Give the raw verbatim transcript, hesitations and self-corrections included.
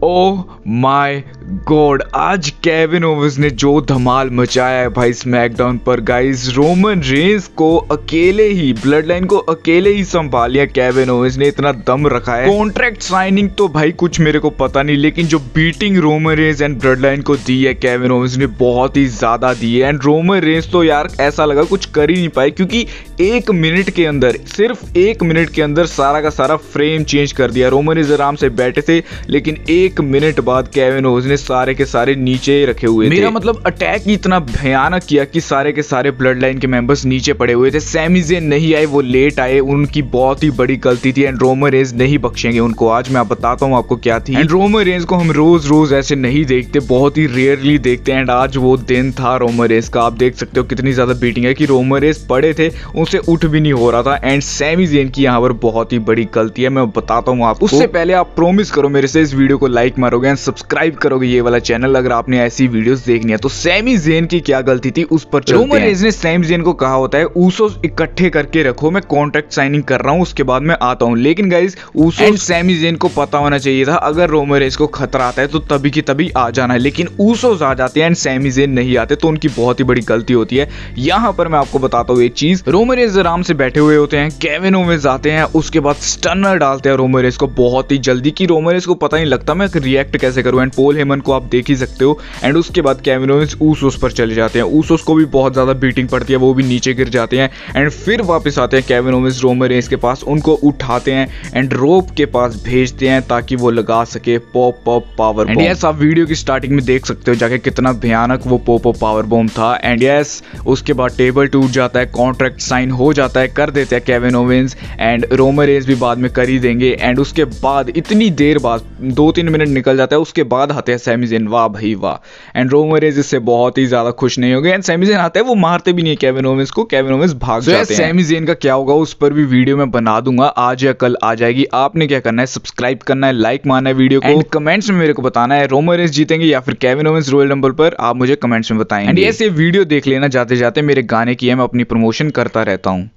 Oh my god, आज Kevin Owens ने जो धमाल मचाया है भाई स्मैकडाउन पर गाइस। रोमन रेंस को अकेले ही, ब्लड लाइन को अकेले ही संभाल लिया केविन ओवेंस ने, इतना दम रखा है। कॉन्ट्रैक्ट साइनिंग तो भाई कुछ मेरे को पता नहीं, लेकिन जो beating Roman Reigns and bloodline को दी है केविन ओवेंस ने बहुत ही ज्यादा दी है। एंड रोमन रेंस तो यार ऐसा लगा कुछ कर ही नहीं पाए, क्योंकि एक मिनट के अंदर, सिर्फ एक मिनट के अंदर सारा का सारा फ्रेम चेंज कर दिया। रोमन रेंस आराम से बैठे थे, लेकिन एक मिनट बाद केविन ओवेंस ने सारे के सारे नीचे रखे हुए थे। मेरा मतलब अटैक इतना भयानक किया कि सारे के सारे ब्लड लाइन के मेंबर्स नीचे पड़े हुए थे। सैमी ज़ेन नहीं आए, वो लेट आए, उनकी बहुत ही बड़ी गलती थी। एंड रोमन रेंस नहीं बख्शेंगे उनको। आज मैं बताता हूँ आपको क्या थी। एंड रोमन रेंस को हम रोज रोज ऐसे नहीं देखते, बहुत ही रेयरली देखते हैं। एंड आज वो दिन था रोमन रेंस का। आप देख सकते हो कितनी ज्यादा बीटिंग है कि रोमन रेंस पड़े थे, उनसे उठ भी नहीं हो रहा था। एंड सैमी ज़ेन की यहाँ पर बहुत ही बड़ी गलती है, मैं बताता हूँ आपको। उससे पहले आप प्रोमिस करो मेरे से इस वीडियो को लाइक मारोगे एंड सब्सक्राइब करोगे ये वाला चैनल अगर आपने ऐसी वीडियोस देखनी है। तो सैमी ज़ेन की क्या गलती थी उस पर चलते हैं। रोमन रेंस ने सैमी ज़ेन को कहा होता है ऊसोस इकट्ठे करके रखो, मैं कॉन्ट्रैक्ट साइनिंग कर रहा हूं, उसके बाद मैं आता हूं। लेकिन guys Usos and Sami Zayn को पता होना चाहिए था अगर रोमन रेंस को खतरा आता है तो तभी की तभी आ जाना है। लेकिन ऊसोस आ जाते हैं एंड सैमी ज़ेन नहीं आते, तो उनकी बहुत ही बड़ी गलती होती है। यहां पर मैं आपको बताता हूं एक चीज, रोमन रेंस आराम से बैठे हुए होते हैं, केविन ओवेंस आते हैं, उसके बाद स्टनर डालते हैं रोमन रेंस को बहुत ही जल्दी, कि रोमन रेंस को पता नहीं लगता मैं रिएक्ट कैसे करूं। एंड पॉल हेमन को आप देख ही सकते हो। एंड उसके बाद केविन ओवेंस ऊसोस पर चले जाते हैं, ऊसोस को भी बहुत ज्यादा बीटिंग पड़ती है, वो भी नीचे गिर जाते हैं। एंड फिर वापस आते हैं केविन ओवेंस रोमन रेंस के पास, उनको उठाते हैं एंड रोप के पास भेजते हैं ताकि वो लगा सके pop pop powerbomb. And yes, आप वीडियो की स्टार्टिंग में देख सकते हो जाके कितना भयानक वो पॉप पॉप पावर बॉम्ब था। एंड यस, उसके बाद टेबल टूट जाता है, कॉन्ट्रैक्ट साइन हो जाता है, कर देते हैं Kevin Owens. And Roman Reigns भी बाद में कर ही देंगे। एंड उसके बाद इतनी देर बाद, दो तीन मिनट निकल जाता है, उसके बाद आते हैं सैमी ज़ेन। वाह भाई वाह। एंड रोमन रेंस इससे बहुत ही ज्यादा खुश नहीं हो गए। एंड सैमी ज़ेन आता है, वो मारते भी नहीं केविन ओवेंस को, केविन ओवेंस भाग so जाते हैं। सैमी ज़ेन का क्या होगा उस पर भी वीडियो में बना दूंगा, आज या कल आ जाएगी। आपने क्या करना है, सब्सक्राइब करना है, लाइक मारना है वीडियो को, एंड कमेंट्स में मेरे को बताना है रोमन रेंस जीतेंगे या फिर केविन ओवेंस रॉयल रंबल पर, आप मुझे कमेंट्स में बताएंगे। एंड ऐसे वीडियो देख लेना जाते जाते, मेरे गाने की है, मैं अपनी प्रमोशन करता रहता हूँ।